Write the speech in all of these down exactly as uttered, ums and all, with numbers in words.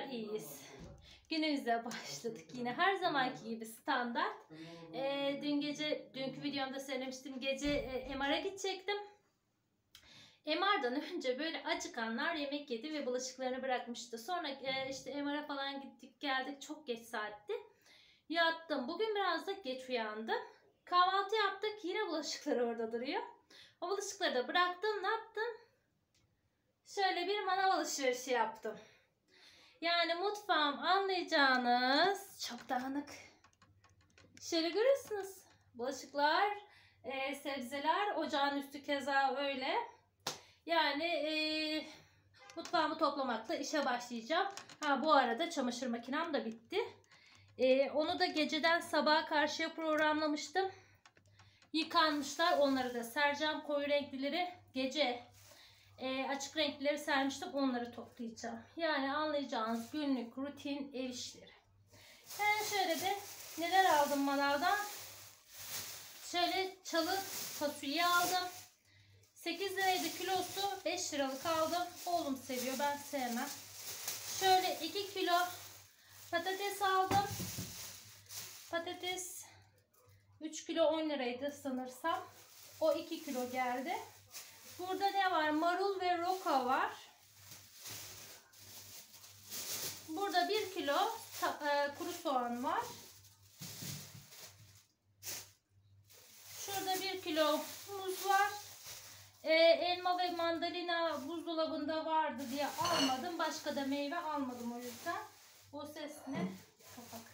Bizler iyiyiz. Günümüze başladık yine her zamanki gibi standart. Ee, dün gece, dünkü videomda söylemiştim, gece e, M R'a gidecektim. M R'dan önce böyle acıkanlar yemek yedi ve bulaşıklarını bırakmıştı. Sonra e, işte M R'a falan gittik geldik, çok geç saatti. Yattım. Bugün biraz da geç uyandım. Kahvaltı yaptık, yine bulaşıklar orada duruyor. O bulaşıkları da bıraktım. Ne yaptım? Şöyle bir manav alışverişi yaptım. Yani mutfağım, anlayacağınız çok dağınık. Şöyle görüyorsunuz. Bulaşıklar, e, sebzeler, ocağın üstü keza öyle. Yani e, mutfağımı toplamakla işe başlayacağım. Ha, bu arada çamaşır makinem de bitti. E, onu da geceden sabaha karşıya programlamıştım. Yıkanmışlar. Onları da sereceğim. Koyu renklileri gece, e, açık renklileri sermiştim. Onları toplayacağım. Yani anlayacağınız günlük rutin ev işleri. Yani şöyle de neler aldım manavdan. Şöyle çalı fasulye aldım. sekiz liraydı kilosu. beş liralık aldım. Oğlum seviyor. Ben sevmem. Şöyle iki kilo patates aldım. Patates üç kilo on liraydı sanırsam. O iki kilo geldi. Burada ne var? Marul ve roka var. Burada bir kilo e, kuru soğan var. Şurada bir kilo muz var. E, elma ve mandalina buzdolabında vardı diye almadım. Başka da meyve almadım o yüzden. Bu ses ne? Kapak.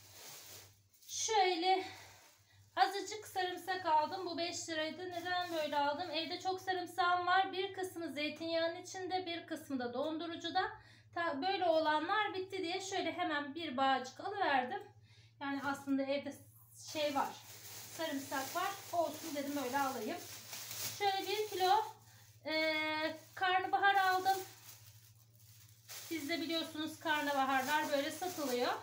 Şöyle azıcık sarımsak aldım. Bu beş liraydı. Neden böyle aldım? Evde çok sarımsağım var. Bir kısmı zeytinyağının içinde, bir kısmı da dondurucuda. Ta böyle olanlar bitti diye şöyle hemen bir bağcık alıverdim. Yani aslında evde şey var, sarımsak var. Olsun dedim, öyle alayım. Şöyle bir kilo e, karnabahar aldım. Siz de biliyorsunuz karnabaharlar böyle satılıyor.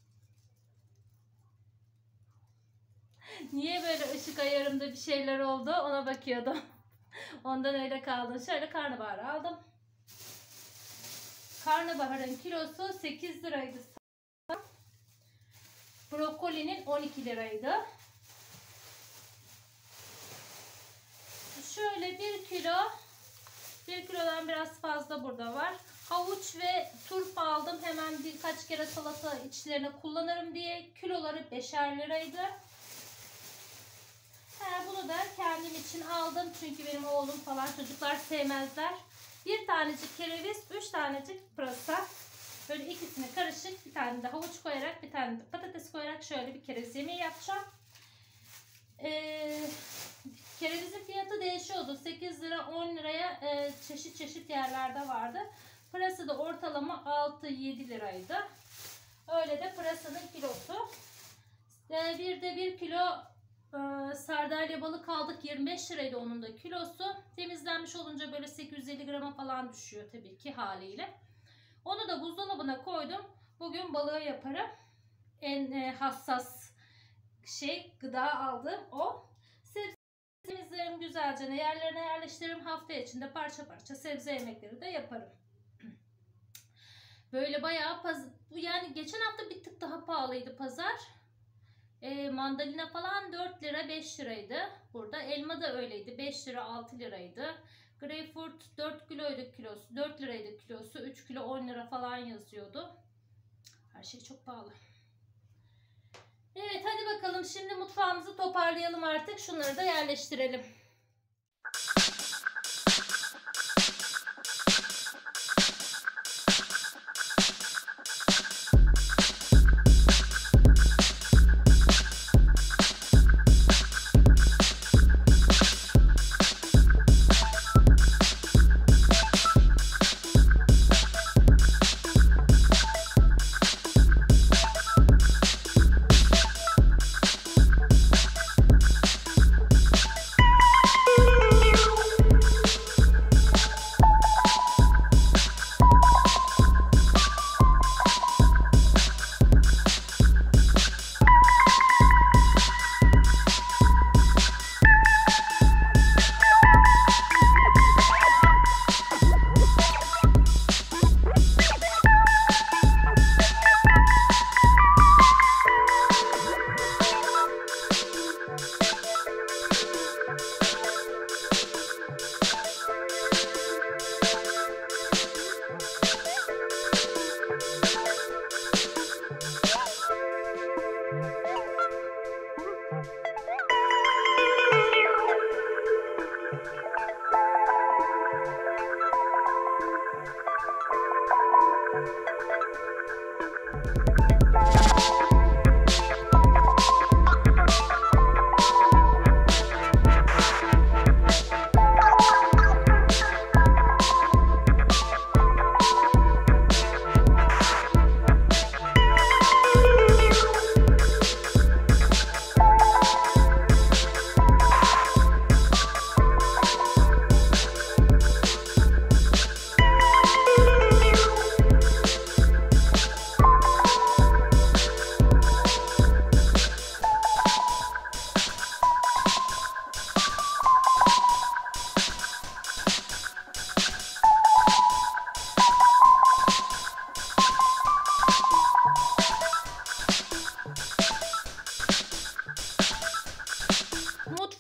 Niye böyle ışık ayarımda bir şeyler oldu, ona bakıyordum. Ondan öyle kaldım. Şöyle karnabahar aldım. Karnabaharın kilosu sekiz liraydı. Brokolinin on iki liraydı. Şöyle bir kilo, bir kilodan biraz fazla burada var. Havuç ve turp aldım. Hemen birkaç kere salata içlerine kullanırım diye. Kiloları beşer liraydı. He, bunu da kendim için aldım. Çünkü benim oğlum falan, çocuklar sevmezler. Bir tanecik kereviz, üç tanecik pırasa. Böyle ikisini karışık, bir tane de havuç koyarak, bir tane de patates koyarak şöyle bir kereviz yemeği yapacağım. Ee, kerevizin fiyatı değişiyordu. sekiz lira, on liraya e, çeşit çeşit yerlerde vardı. Pırasa da ortalama altı yedi liraydı. Öyle de pırasanın kilosu. Ee, bir de bir kilo Ee, sardalya balık aldık, yirmi beş liraydı onun da kilosu. Temizlenmiş olunca böyle sekiz yüz elli grama falan düşüyor tabii ki haliyle. Onu da buzdolabına koydum. Bugün balığı yaparım. En e, hassas şey, gıda aldım o. Sebze temizlerim güzelce, yerlerine yerleştiririm. Hafta içinde parça parça sebze yemekleri de yaparım. Böyle bayağı pazar, yani geçen hafta bir tık daha pahalıydı pazar. E, mandalina falan dört lira beş liraydı. Burada elma da öyleydi. beş lira altı liraydı. Greyfurt dört kiloydu kilosu. dört liraydı kilosu. üç kilo on lira falan yazıyordu. Her şey çok pahalı. Evet, hadi bakalım şimdi mutfağımızı toparlayalım artık. Şunları da yerleştirelim.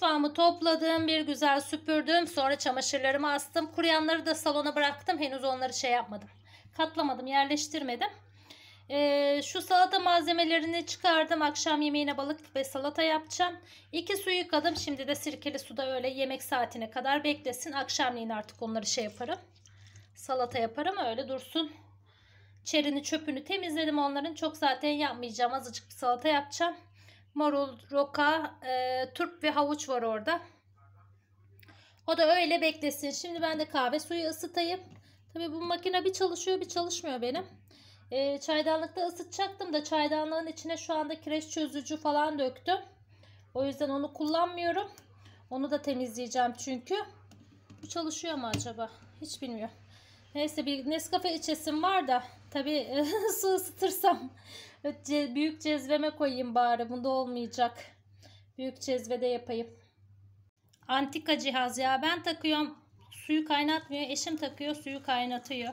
mutfağımı topladım. Bir güzel süpürdüm. Sonra çamaşırlarımı astım. Kuruyanları da salona bıraktım. Henüz onları şey yapmadım. Katlamadım, yerleştirmedim. Ee, şu salata malzemelerini çıkardım. Akşam yemeğine balık ve salata yapacağım. İki su yıkadım. Şimdi de sirkeli suda öyle yemek saatine kadar beklesin. Akşamleyin artık onları şey yaparım. Salata yaparım, öyle dursun. Çerini çöpünü temizledim onların. Çok zaten yapmayacağım. Azıcık bir salata yapacağım. Marul, roka, e, turp ve havuç var orada. O da öyle beklesin. Şimdi ben de kahve suyu ısıtayım. Tabii bu makine bir çalışıyor bir çalışmıyor benim. E, çaydanlıkta ısıtacaktım da çaydanlığın içine şu anda kireç çözücü falan döktüm. O yüzden onu kullanmıyorum. Onu da temizleyeceğim çünkü. Bu çalışıyor mu acaba? Hiç bilmiyorum. Neyse, bir Nescafe içesim var da tabii su ısıtırsam büyük cezveme koyayım bari. Bunda olmayacak. Büyük cezvede yapayım. Antika cihaz ya. Ben takıyorum. Suyu kaynatmıyor. Eşim takıyor. Suyu kaynatıyor.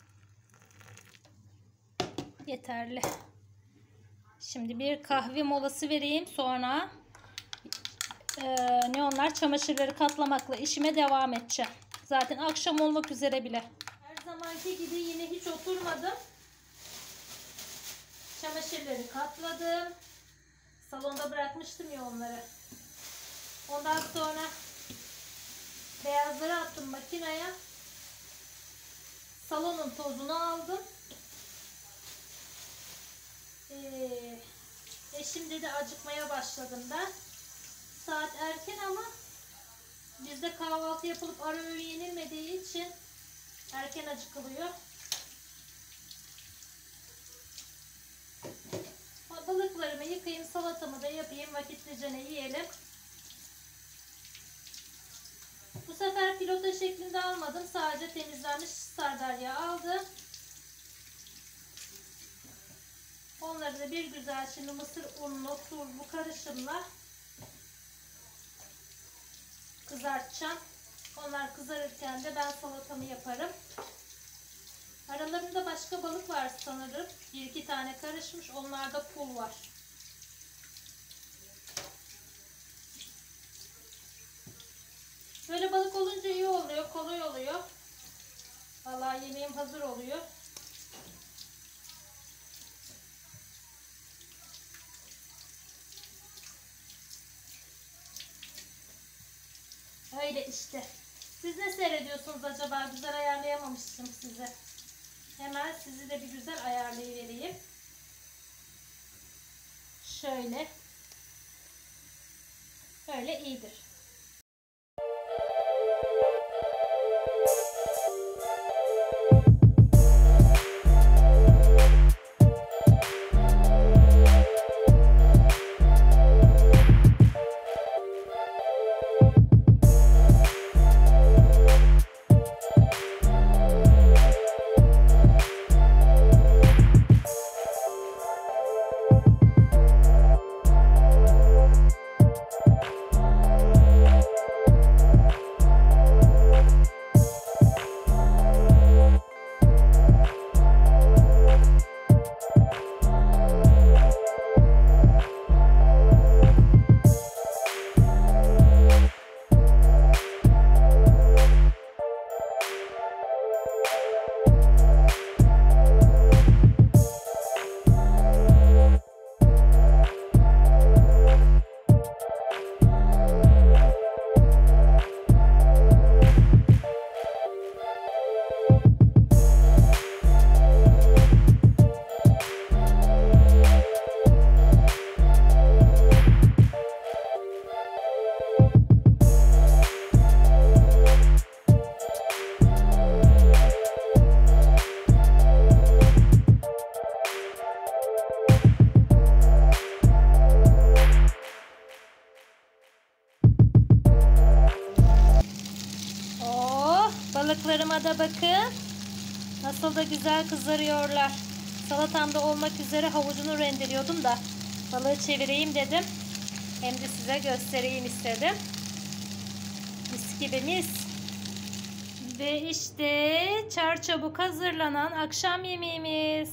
Yeterli. Şimdi bir kahve molası vereyim. Sonra e, ne onlar çamaşırları katlamakla işime devam edeceğim. Zaten akşam olmak üzere bile. Her zamanki gibi yine hiç oturmadım. Çamaşırları katladım. Salonda bırakmıştım ya onları. Ondan sonra beyazları attım makineye. Salonun tozunu aldım. Ee, eşim dedi acıkmaya başladım ben. Saat erken ama bizde kahvaltı yapılıp ara öğün yenilmediği için erken acıkılıyor. Balıklarımı yıkayayım, salatamı da yapayım, vakitlice yiyelim. Bu sefer pilota şeklinde almadım. Sadece temizlenmiş sardalya aldım. Onları da bir güzel şimdi mısır unlu, tuzlu karışımla kızartacağım. Onlar kızarırken de ben salatamı yaparım. Aralarında başka balık var sanırım. Bir iki tane karışmış. Onlarda pul var. Böyle balık olunca iyi oluyor. Kolay oluyor. Vallahi yemeğim hazır oluyor. Öyle işte. Siz ne seyrediyorsunuz acaba? Güzel ayarlayamamıştım size. Hemen sizi de bir güzel ayarlayıvereyim. Şöyle. Böyle iyidir. Balıklarıma da bakın. Nasıl da güzel kızarıyorlar. Salatamda olmak üzere havucunu rendeliyordum da balığı çevireyim dedim. Hem de size göstereyim istedim. Mis gibi mis. Ve işte çarçabuk hazırlanan akşam yemeğimiz.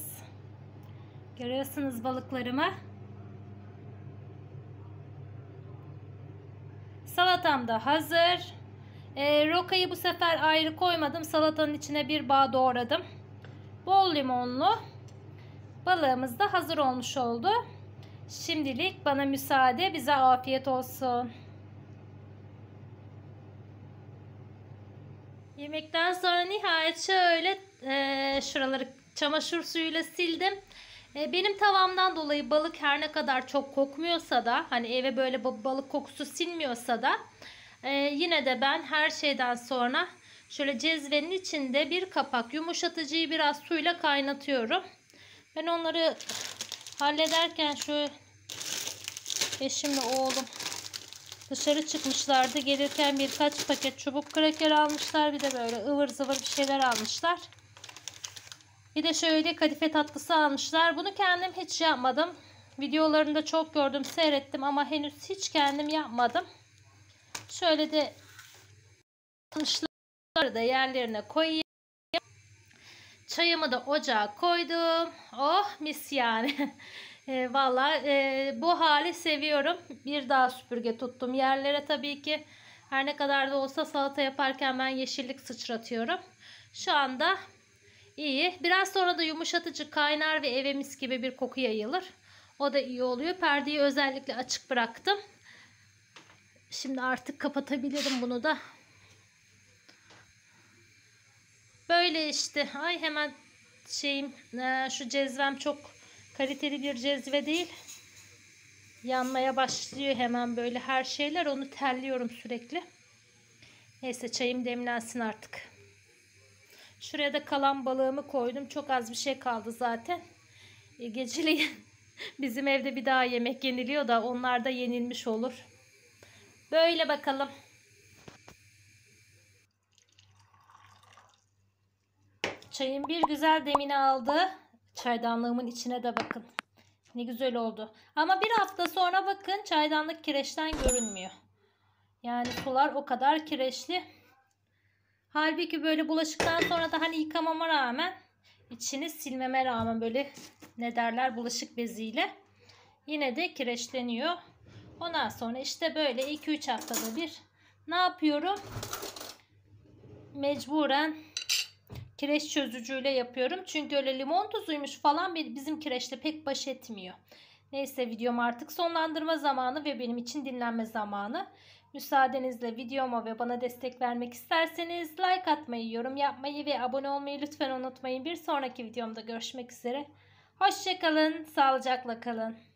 Görüyorsunuz balıklarımı. Salatam da hazır. E, rokayı bu sefer ayrı koymadım. Salatanın içine bir bağ doğradım. Bol limonlu balığımız da hazır olmuş oldu. Şimdilik bana müsaade. Bize afiyet olsun. Yemekten sonra nihayet şöyle e, şuraları çamaşır suyuyla sildim. E, benim tavamdan dolayı balık her ne kadar çok kokmuyorsa da, hani eve böyle balık kokusu sinmiyorsa da e, yine de ben her şeyden sonra şöyle cezvenin içinde bir kapak yumuşatıcıyı biraz suyla kaynatıyorum. Ben onları hallederken şu eşimle oğlum dışarı çıkmışlardı. Gelirken birkaç paket çubuk kraker almışlar. Bir de böyle ıvır zıvır bir şeyler almışlar. Bir de şöyle kadife tatlısı almışlar. Bunu kendim hiç yapmadım. Videolarında çok gördüm, seyrettim ama henüz hiç kendim yapmadım. Şöyle de almışları da yerlerine koyayım. Çayımı da ocağa koydum. Oh mis yani. E, Valla e, bu hali seviyorum. Bir daha süpürge tuttum yerlere tabii ki. Her ne kadar da olsa salata yaparken ben yeşillik sıçratıyorum. Şu anda iyi. Biraz sonra da yumuşatıcı kaynar ve eve mis gibi bir koku yayılır. O da iyi oluyor. Perdeyi özellikle açık bıraktım. Şimdi artık kapatabilirim bunu da. Böyle işte. Ay hemen şeyim e, şu cezvem çok kaliteli bir cezve değil. Yanmaya başlıyor hemen böyle her şeyler. Onu telliyorum sürekli. Neyse çayım demlensin artık. Şuraya da kalan balığımı koydum. Çok az bir şey kaldı zaten. E, geceleyin bizim evde bir daha yemek yeniliyor da onlar da yenilmiş olur. Böyle bakalım. Çayım bir güzel demini aldı. Çaydanlığımın içine de bakın. Ne güzel oldu. Ama bir hafta sonra bakın çaydanlık kireçten görünmüyor. Yani sular o kadar kireçli. Halbuki böyle bulaşıktan sonra da hani yıkamama rağmen, içini silmeme rağmen böyle ne derler bulaşık beziyle yine de kireçleniyor. Ondan sonra işte böyle iki üç haftada bir ne yapıyorum? Mecburen kireç çözücüyle yapıyorum. Çünkü öyle limon tuzuymuş falan bizim kireçle pek baş etmiyor. Neyse videom artık sonlandırma zamanı ve benim için dinlenme zamanı. Müsaadenizle videoma ve bana destek vermek isterseniz like atmayı, yorum yapmayı ve abone olmayı lütfen unutmayın. Bir sonraki videomda görüşmek üzere. Hoşça kalın, sağlıcakla kalın.